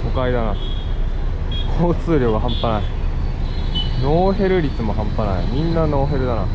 都会だな。交通量が半端ない。ノーヘル率も半端ない。みんなノーヘルだな。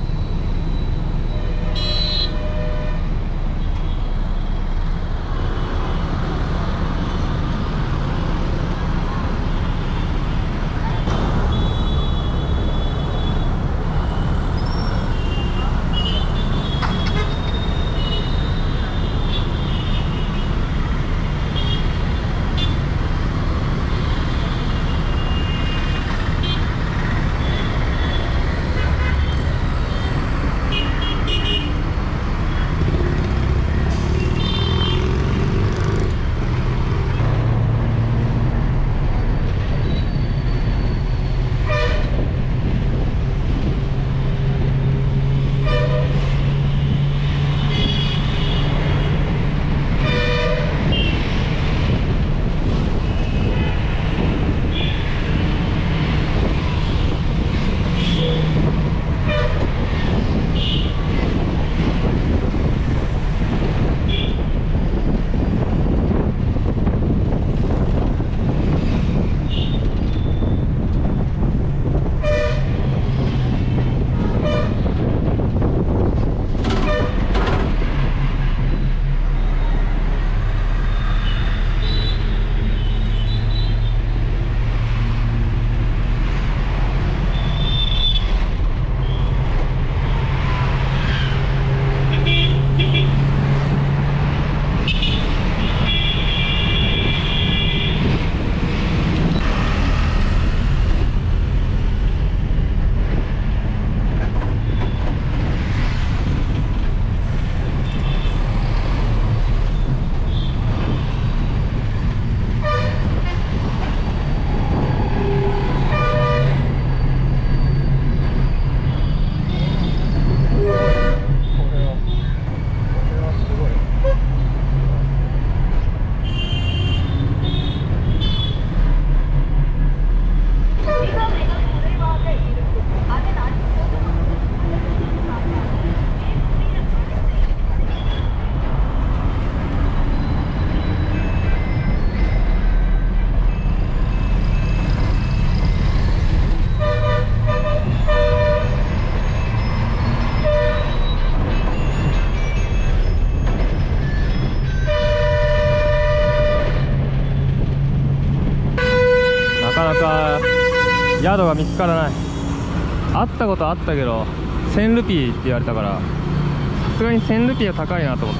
宿が見つからない。会ったことあったけど1000ルピーって言われたから、さすがに1000ルピーは高いなと思って。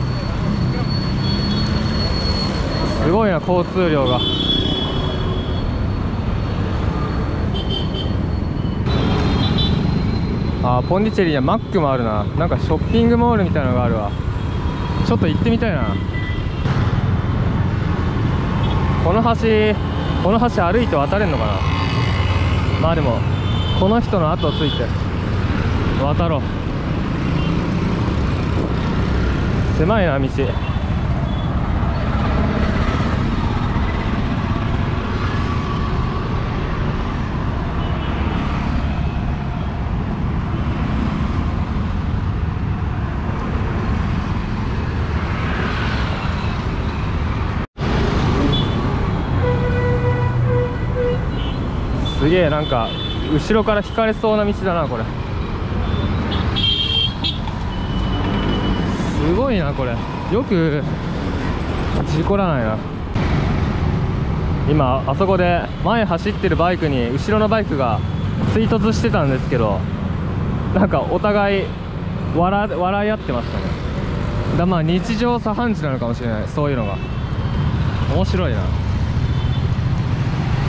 すごいな、交通量が。あー、ポンディチェリにはマックもあるな。なんかショッピングモールみたいなのがあるわ。ちょっと行ってみたいな。この橋歩いて渡れんのかな。まあでもこの人の後をついて渡ろう。狭いな道。すげえ、なんか後ろから引かれそうな道だなこれ。すごいなこれ。よく事故らないな。今あそこで前走ってるバイクに後ろのバイクが追突してたんですけど、なんかお互い笑い合ってましたね。まあ日常茶飯事なのかもしれない、そういうのが。面白いな。